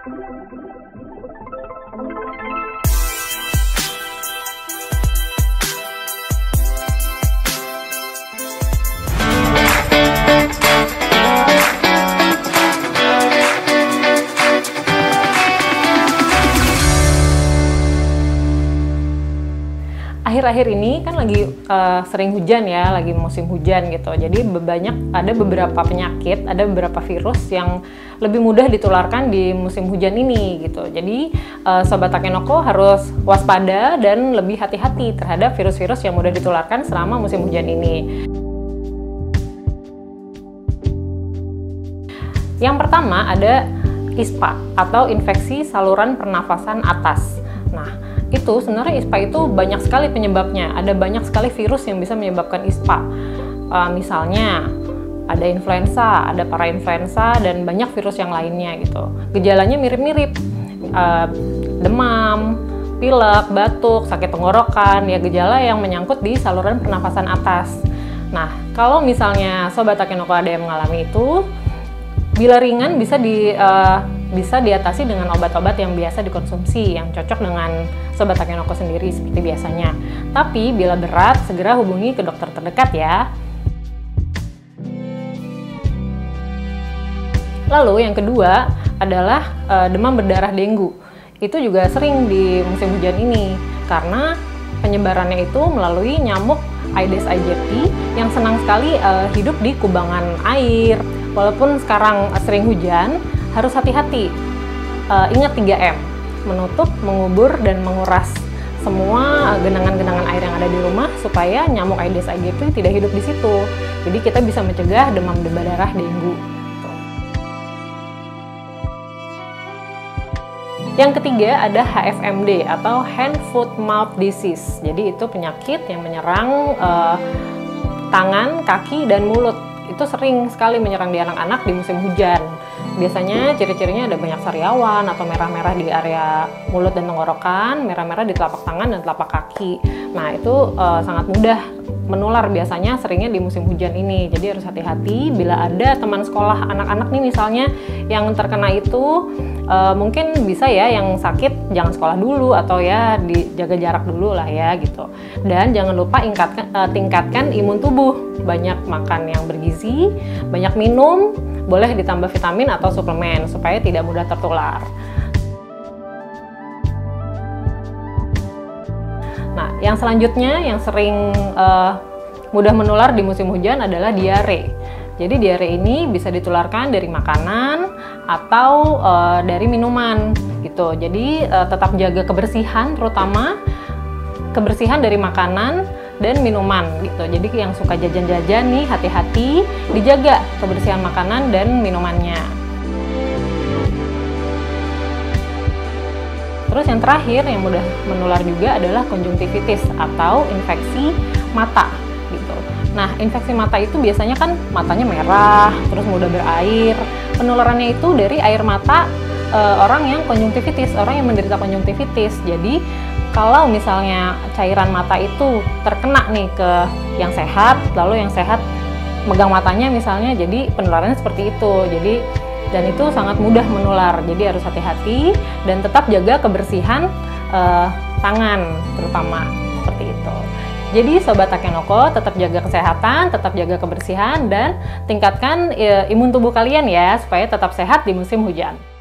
Akhir-akhir ini kan lagi sering hujan ya, lagi musim hujan gitu. Jadi ada beberapa penyakit, ada beberapa virus yang lebih mudah ditularkan di musim hujan ini gitu. Jadi Sobat Takenoko harus waspada dan lebih hati-hati terhadap virus-virus yang mudah ditularkan selama musim hujan ini. Yang pertama ada ISPA atau infeksi saluran pernafasan atas. Nah, itu sebenarnya ISPA itu banyak sekali penyebabnya. Ada banyak sekali virus yang bisa menyebabkan ISPA. Misalnya ada influenza, ada parainfluenza, dan banyak virus yang lainnya gitu. Gejalanya mirip-mirip, demam, pilek, batuk, sakit tenggorokan, ya gejala yang menyangkut di saluran pernafasan atas. Nah, kalau misalnya Sobat Takenoko ada yang mengalami itu, bila ringan bisa diatasi dengan obat-obat yang biasa dikonsumsi, yang cocok dengan Sobat Takenoko sendiri seperti biasanya. Tapi bila berat, segera hubungi ke dokter terdekat ya. Lalu yang kedua adalah demam berdarah dengue. Itu juga sering di musim hujan ini, karena penyebarannya itu melalui nyamuk Aedes aegypti yang senang sekali hidup di kubangan air. Walaupun sekarang sering hujan, harus hati-hati. Ingat 3M, menutup, mengubur, dan menguras semua genangan-genangan air yang ada di rumah supaya nyamuk Aedes aegypti tidak hidup di situ. Jadi kita bisa mencegah demam berdarah dengue. Yang ketiga ada HFMD atau Hand, Foot, Mouth Disease. Jadi itu penyakit yang menyerang tangan, kaki, dan mulut. Itu sering sekali menyerang di anak-anak di musim hujan. Biasanya ciri-cirinya ada banyak sariawan atau merah-merah di area mulut dan tenggorokan, merah-merah di telapak tangan dan telapak kaki. Nah, itu sangat mudah menular, biasanya seringnya di musim hujan ini. Jadi harus hati-hati bila ada teman sekolah anak-anak nih misalnya yang terkena itu, mungkin bisa ya yang sakit jangan sekolah dulu atau ya dijaga jarak dulu lah ya gitu. Dan jangan lupa tingkatkan imun tubuh, banyak makan yang bergizi, banyak minum, boleh ditambah vitamin atau suplemen supaya tidak mudah tertular. Nah, yang selanjutnya yang sering mudah menular di musim hujan adalah diare. Jadi diare ini bisa ditularkan dari makanan atau dari minuman gitu. Jadi tetap jaga kebersihan, terutama kebersihan dari makanan dan minuman gitu. Jadi yang suka jajan-jajan nih hati-hati, dijaga kebersihan makanan dan minumannya. Terus yang terakhir yang mudah menular juga adalah konjungtivitis atau infeksi mata gitu. Nah, infeksi mata itu biasanya kan matanya merah, terus mudah berair. Penularannya itu dari air mata orang yang konjungtivitis, orang yang menderita konjungtivitis. Jadi kalau misalnya cairan mata itu terkena nih ke yang sehat, lalu yang sehat megang matanya misalnya, jadi penularannya seperti itu. Dan itu sangat mudah menular, jadi harus hati-hati dan tetap jaga kebersihan tangan terutama, seperti itu. Jadi Sobat Takenoko tetap jaga kesehatan, tetap jaga kebersihan, dan tingkatkan imun tubuh kalian ya supaya tetap sehat di musim hujan.